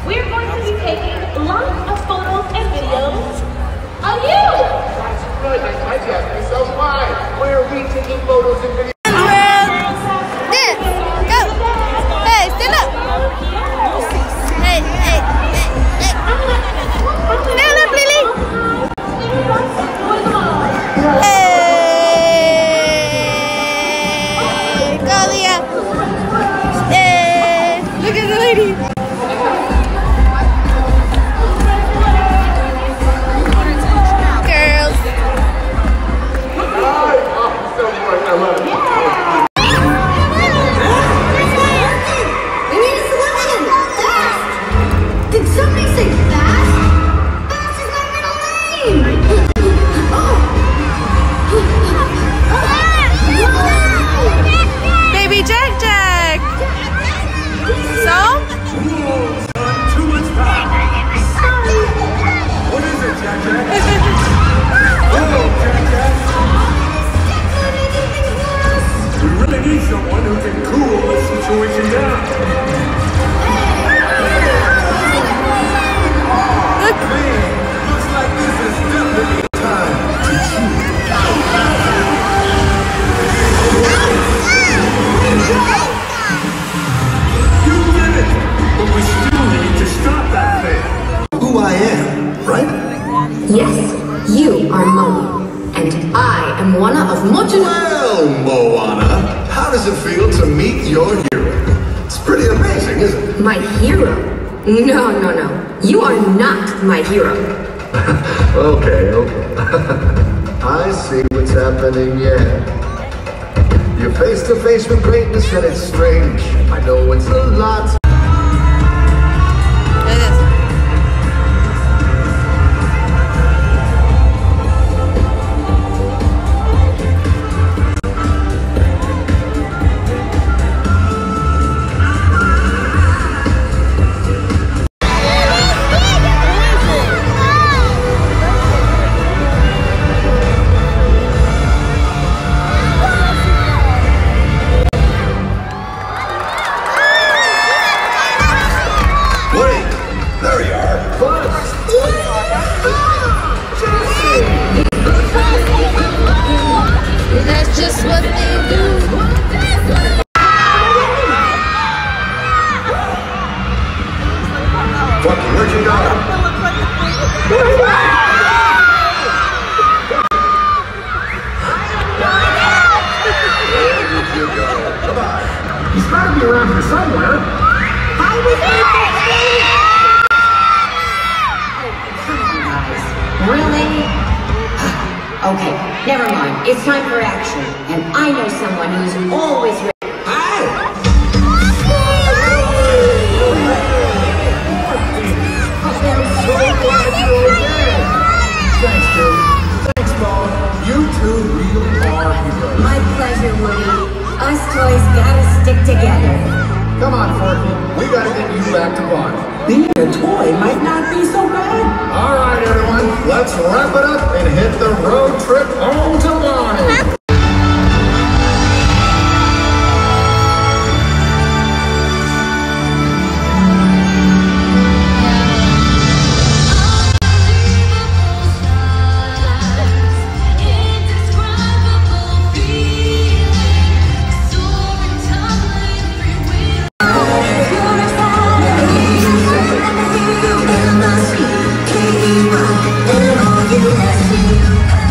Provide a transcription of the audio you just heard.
we're going to be taking lots of photos and videos of you. That's right, I might ask myself why. Why are we taking photos and videos? Yes, you are Moana, and I am Moana of Motu. Well, Moana, how does it feel to meet your hero? It's pretty amazing, isn't it? My hero? No. You are not my hero. Okay. I see what's happening, yeah. You're face to face with greatness and it's strange. I know it's a lot. That's just what they do. Fucky, where'd you go? Where did you go? Come on. He's gotta be around here somewhere. I was Really? Okay, never mind. It's time for action. And I know someone who's always ready. Thanks, dude. Thanks, Paul. You two really are heroes. My pleasure, Woody. Us toys gotta stick together. Come on, Forky. We gotta get you back to Bonnie. Being a toy might not be so bad. All right, everyone. Let's wrap it up and hit the road trip home to Bonnie. And all you have seen